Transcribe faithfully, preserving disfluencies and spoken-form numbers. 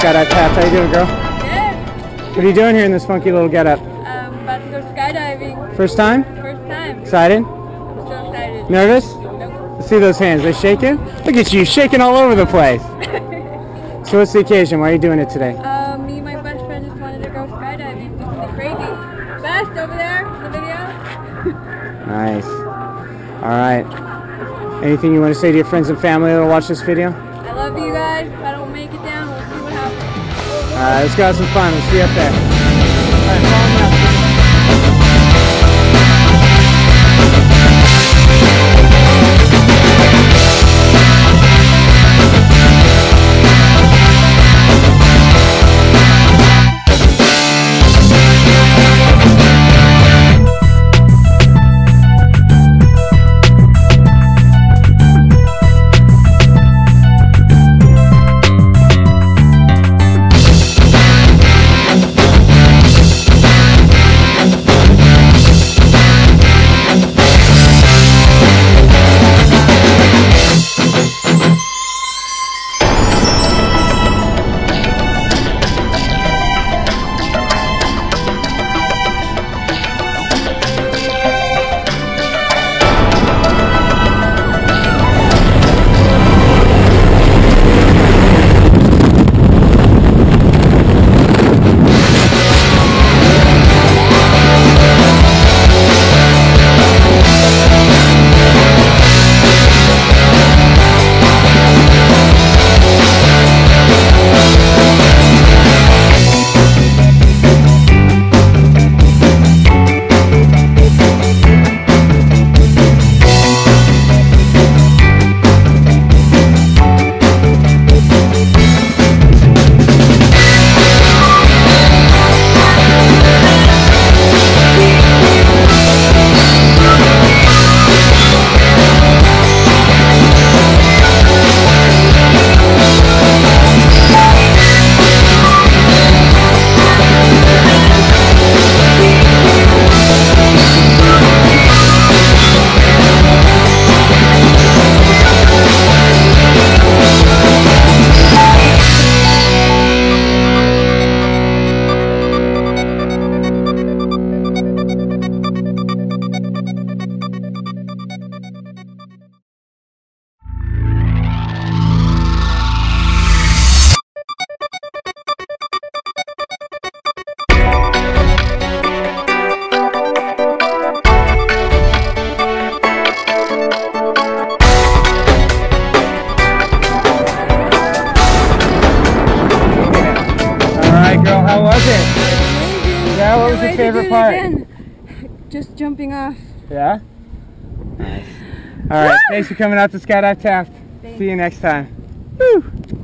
Skydive Taft. How you doing, girl? Good. What are you doing here in this funky little getup? Um, about to go skydiving. First time? First time. Excited? I'm so excited. Nervous? Nope. Let's see those hands. They shaking? Look at you, shaking all over the place. So what's the occasion? Why are you doing it today? Um, me and my best friend just wanted to go skydiving. Do something crazy. Best over there in the video. Nice. All right. Anything you want to say to your friends and family that'll watch this video? I love you guys. If I don't make it down, we'll see what happens. All right, let's go have some fun. We'll see you up there. All right, follow me up. How was it? Amazing. Yeah, what was your favorite part? Again. Just jumping off. Yeah? Nice. All right, thanks for coming out to Skydive Taft. Thanks. See you next time. Woo.